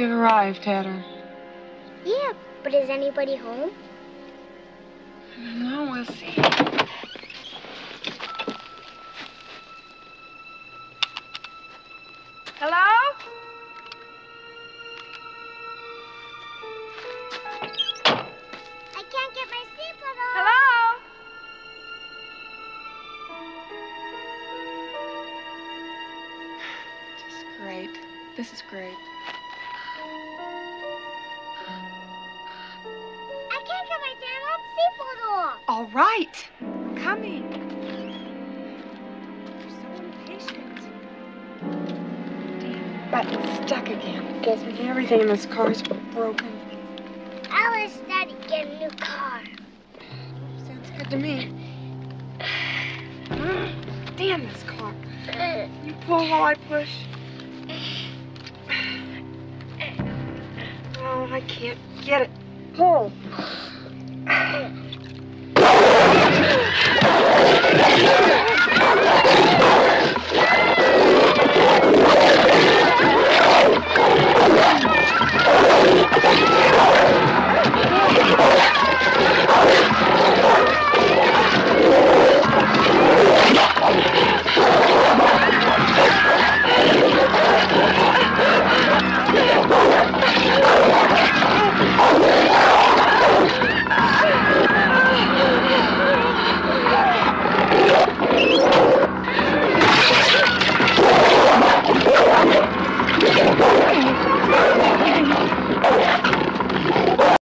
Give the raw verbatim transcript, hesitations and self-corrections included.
We've arrived, Hatter. Yeah, but is anybody home? No, we'll see. Hello? I can't get my seatbelt on. Hello? Just great. This is great. I can't get my damn old seatbelt on. All right. I'm coming. You're so impatient. Damn button's stuck again. Guess me everything in this car is broken. Alice, Daddy, get a new car. Sounds good to me. Damn this car. You pull while I push. Oh, I can't get it. Pull.